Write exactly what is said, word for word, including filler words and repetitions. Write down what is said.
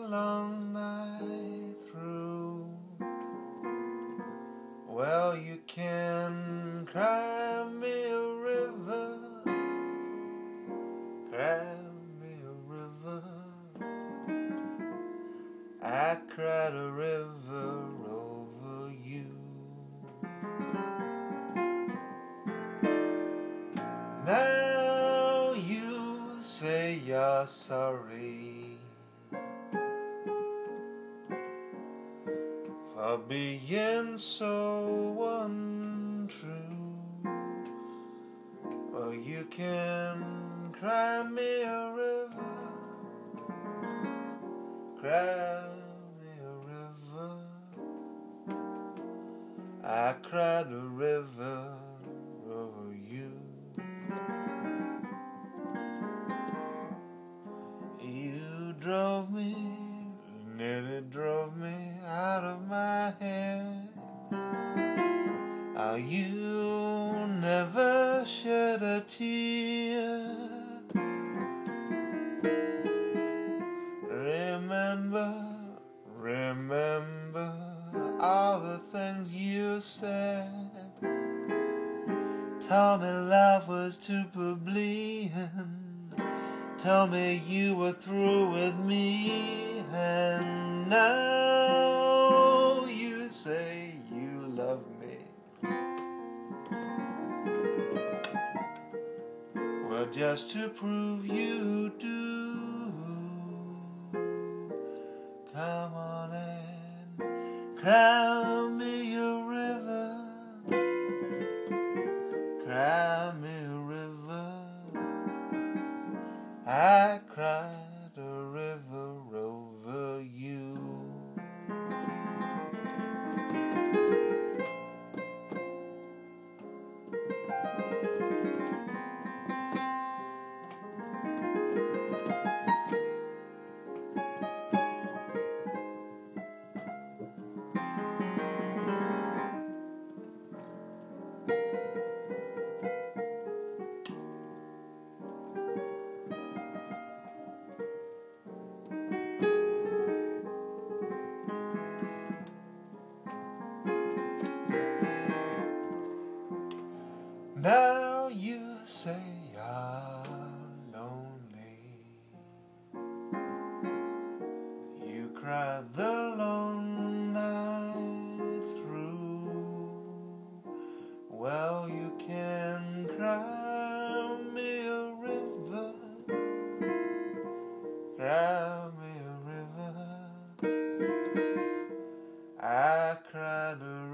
long night through. Well, you can cry me a river, cry me a river. I cried a river over you. Now you say you're sorry for being so untrue. Well, you can cry me a river, cry me a river. I cried a river over you. You drove me, nearly drove me out of my head. Oh, you never shed a tear. Remember, remember all the things you said. Told me love was too plebeian. Told me you were through with me. And now you say you love me. Well, just to prove you do, come on and cry me a river, cry me a river. I cried a river over you. Now you say you're lonely. You cried the long night through. Well, you can cry me a river, cry me a river. I cried a